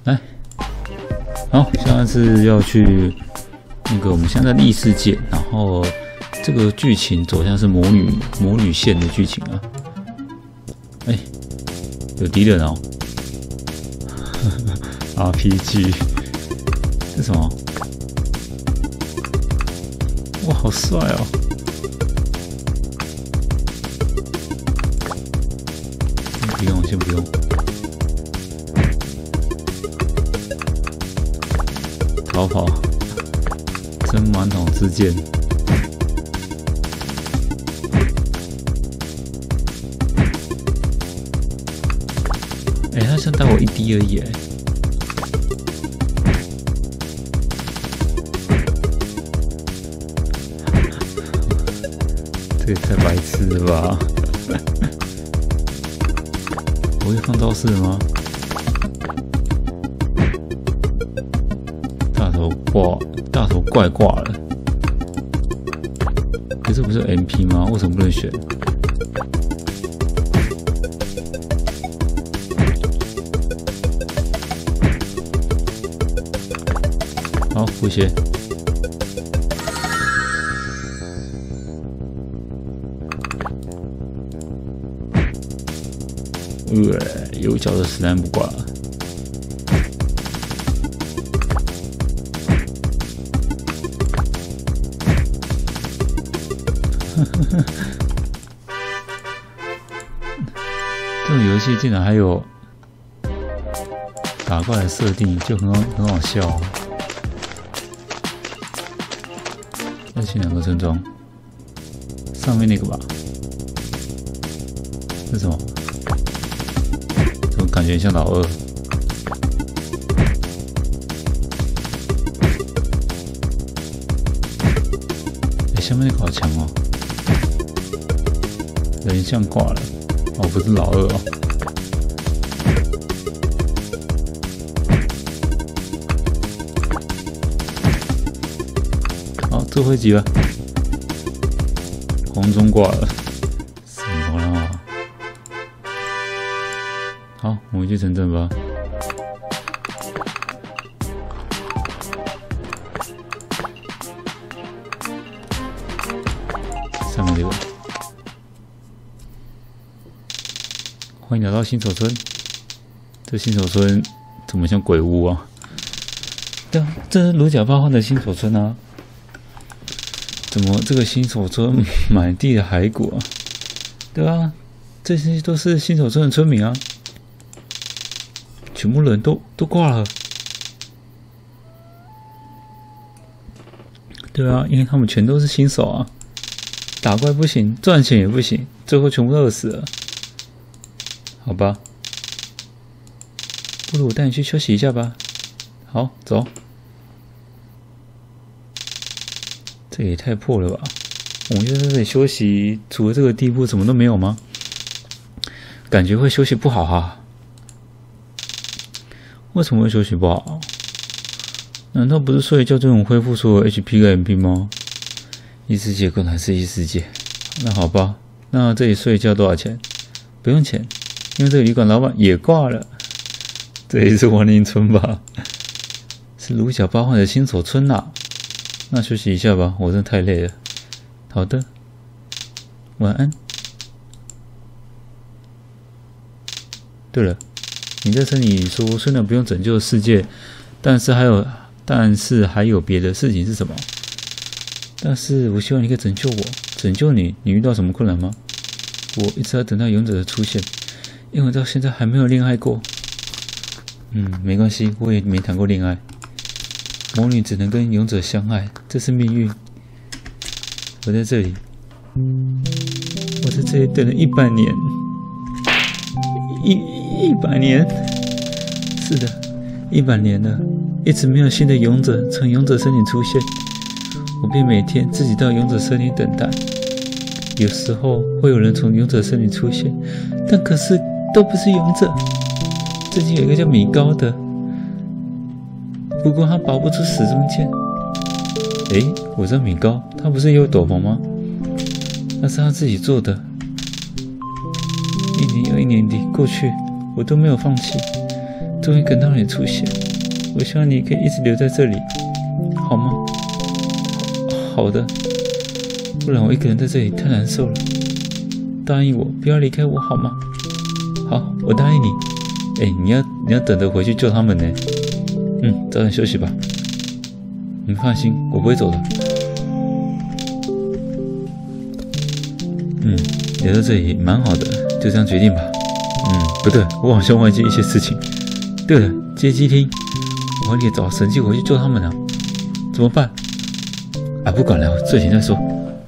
来，好，现在是要去那个我们现在在异世界，然后这个剧情走向是魔女线的剧情啊。哎，有敌人哦，RPG， 这是什么？哇，好帅哦！不用，先不用。逃跑，真满脑之间。哎，他想打我一滴而已，哎。这也太白痴了吧！我会放招式吗？大头怪挂了。可是不是 MP 吗？为什么不能选？好，补血。右脚的实弹不挂。这种游戏竟然还有打怪的设定，就很好笑啊。再去两个村庄，上面那个吧？是什么？怎么感觉像老二？哎，下面那个好强哦！人像挂了，哦，不是老二哦。好，最后一集了，黄忠挂了，什么啦？好，我们去城镇吧。上面这个。欢迎来到新手村。这新手村怎么像鬼屋啊？对啊，这是如假包换的新手村啊。怎么这个新手村满地的骸骨啊？对啊，这些都是新手村的村民啊。全部人都挂了。对啊，因为他们全都是新手啊，打怪不行，赚钱也不行，最后全部饿死了。好吧，不如我带你去休息一下吧。好，走。这也太破了吧！我们就在这里休息，除了这个地步，什么都没有吗？感觉会休息不好哈。为什么会休息不好？难道不是睡一觉就能恢复所有 HP 跟 MP 吗？异世界果然是异世界。那好吧，那这里睡一觉多少钱？不用钱。因为这个旅馆老板也挂了，这里是亡灵村吧？是如假包换的新手村啊！那休息一下吧，我真的太累了。好的，晚安。对了，你在这里说虽然不用拯救世界，但是还有别的事情是什么？但是我希望你可以拯救我，拯救你。你遇到什么困难吗？我一直在等待勇者的出现。因为到现在还没有恋爱过。没关系，我也没谈过恋爱。魔女只能跟勇者相爱，这是命运。我在这里，等了100年，100年，是的，100年了，一直没有新的勇者从勇者森林出现，我便每天自己到勇者森林等待。有时候会有人从勇者森林出现，但可是都不是勇者。最近有一个叫米高的，不过他拔不出时钟剑。我知道米高，他不是有斗篷吗？那是他自己做的。1年又1年地过去，我都没有放弃。 终于等到你出现，我希望你可以一直留在这里，好吗？好的，不然我一个人在这里太难受了。答应我，不要离开我好吗？好，我答应你。你要等着回去救他们呢。早点休息吧。你放心，我不会走的。留在这里蛮好的，就这样决定吧。不对，我好像忘记一些事情。对了，接机厅，我得找神器回去救他们啊。怎么办？不管了，睡醒再说。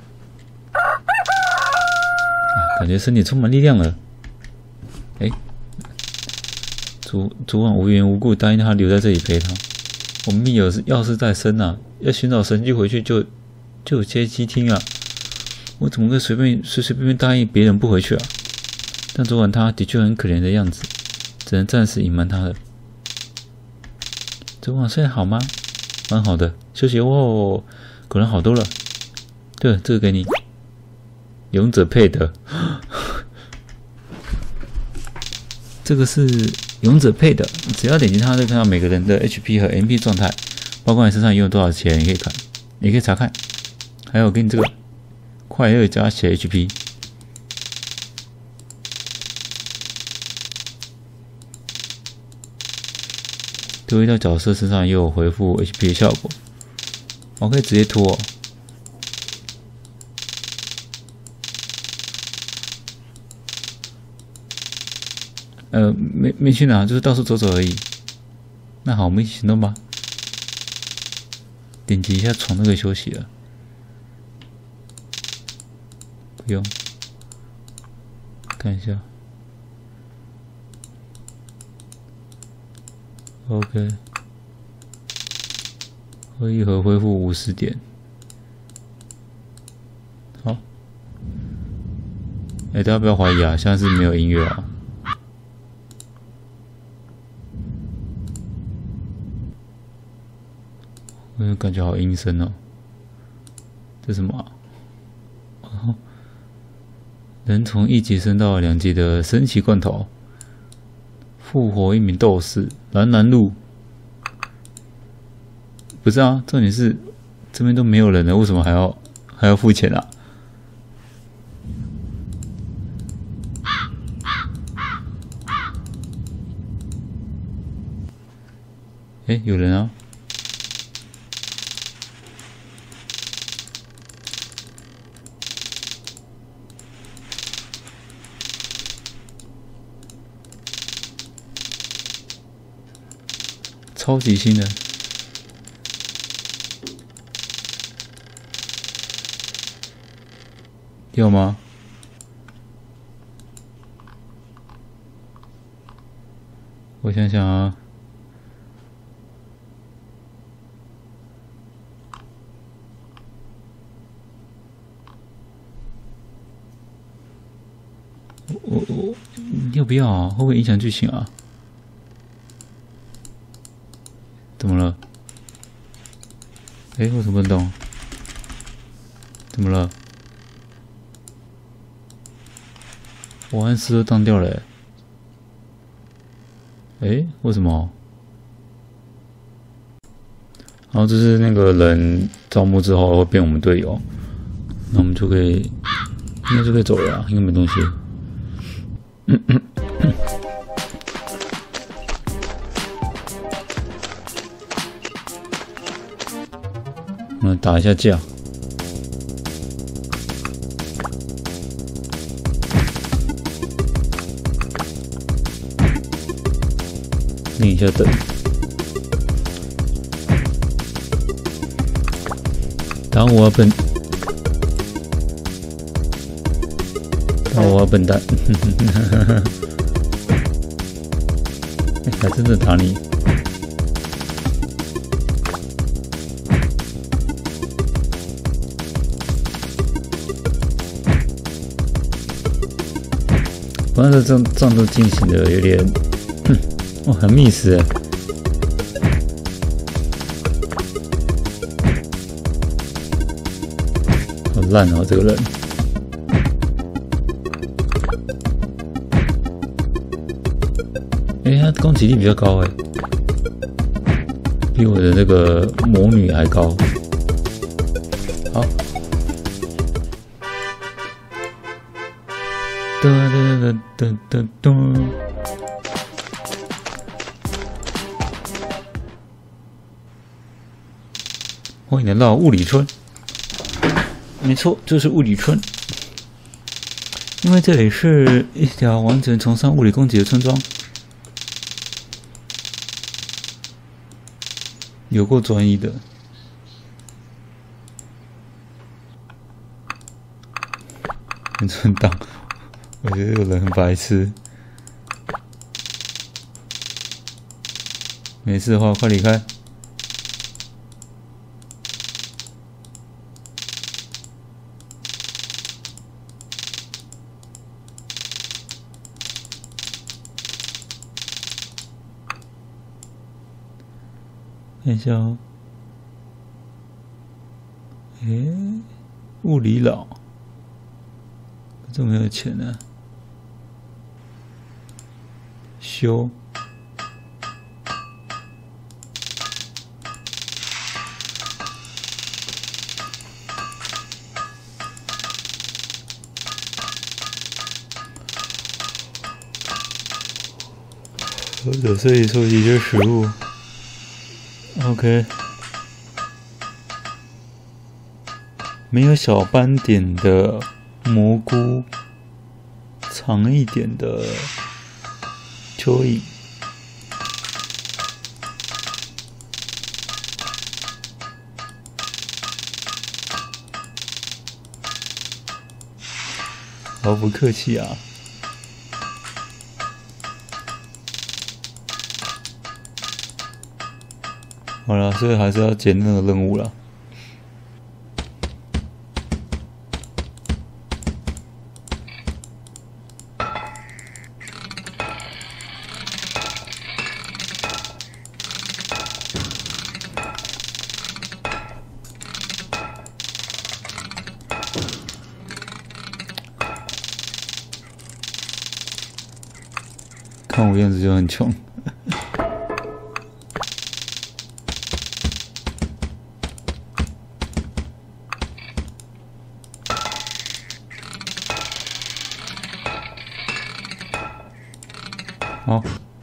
感觉身体充满力量了。昨晚无缘无故答应他留在这里陪他，我们命要是在身啊，要寻找神机回去就有接机厅啊。我怎么会随便答应别人不回去啊？但昨晚他的确很可怜的样子，只能暂时隐瞒他了。昨晚睡得好吗？蛮好的，休息哦，果然好多了。对了，这个给你，勇者配的。这个是勇者配的，只要点击它，就看到每个人的 HP 和 MP 状态，包括你身上拥有多少钱，你可以查看。还有给你这个快乐加血 HP， 丢一到角色身上也有回复 HP 的效果。我可以直接拖没去哪，就是到处走走而已。那好，我们一起行动吧。点击一下床就可以休息了。不用，看一下。OK， 喝一盒恢复50点。好。大家不要怀疑啊，现在是没有音乐啊。感觉好阴森哦！这是什么啊？人从1级升到2级的神奇罐头，复活一名斗士，蓝蓝路。不是啊，重点是这边都没有人了，为什么还要付钱啊？有人啊！超级新人，有吗？我想想啊，我要不要啊？会不会影响剧情啊？怎么了？为什么不能动？怎么了？我按时都当掉了为什么？然后这是那个人招募之后会变我们队友，那我们就可以，应该就可以走了应该没东西。我们打一下架，拧一下灯，打我啊笨，打我啊笨蛋，还真的打你。我那这战斗进行的有点，很密实好烂哦，这个人。他攻击力比较高哎，比我的那个魔女还高。好，噔，欢迎来到雾里村。没错，就是雾里村。因为这里是一条完全崇尚物理攻击的村庄，有够专一的。很存档，我觉得有人很白痴。没事的话，快离开。看一下哦，物理老，这没有钱呢、啊。修，或者所以收集一些食物。OK， 没有小斑点的蘑菇，长一点的蚯蚓，毫不客气啊。好了，所以还是要捡那个任务了。看我样子就很穷。好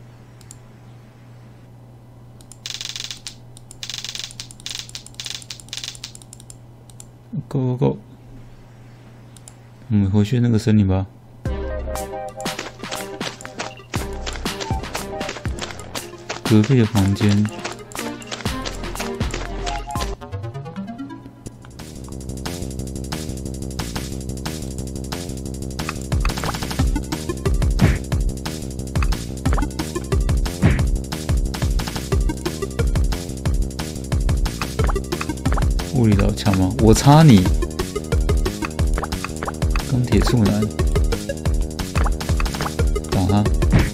，Go， 我们回去那个森林吧。隔壁的房间。物理老强吗？我插你！钢铁处男，打他！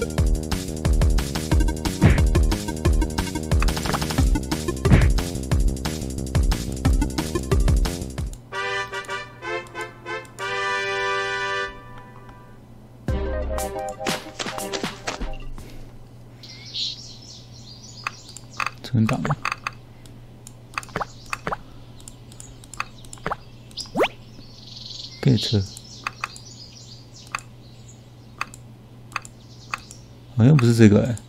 存档。get， 好像不是这个哎、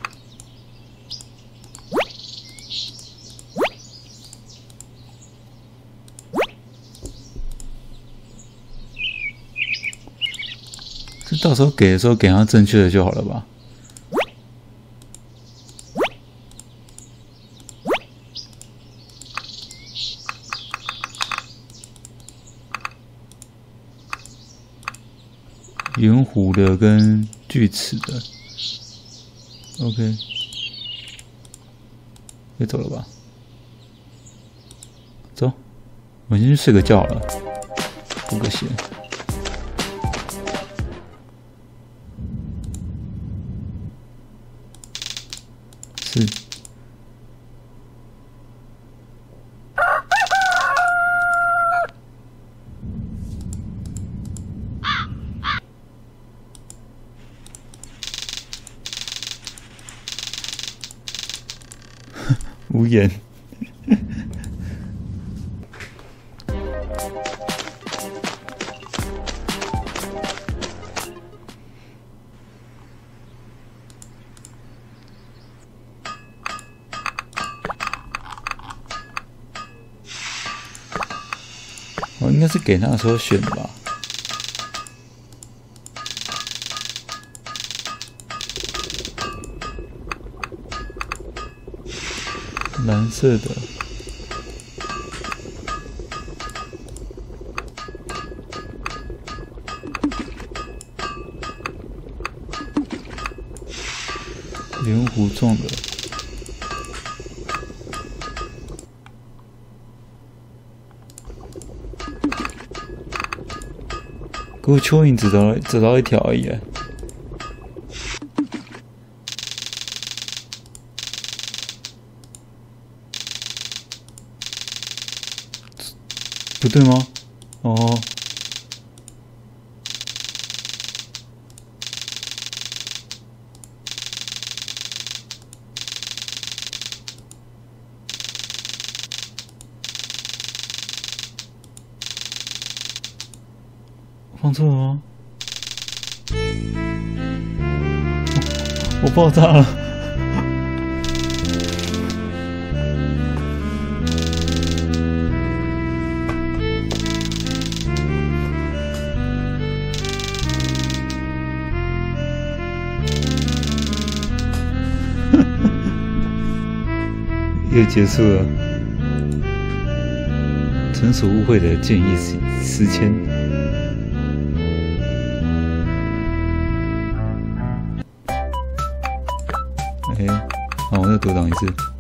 这到时候给的时候给他正确的就好了吧？圆弧的跟锯齿的 ，OK， 可以走了吧？走，我先去睡个觉了，补个血。是。 无言。我应该是给那时候选的吧。蓝色的，圆弧状的，给我蚯蚓只到一条而已。不对吗？哦，放错了吗？我爆炸了！又结束了，纯属误会的建议实签。好，我再读档一次。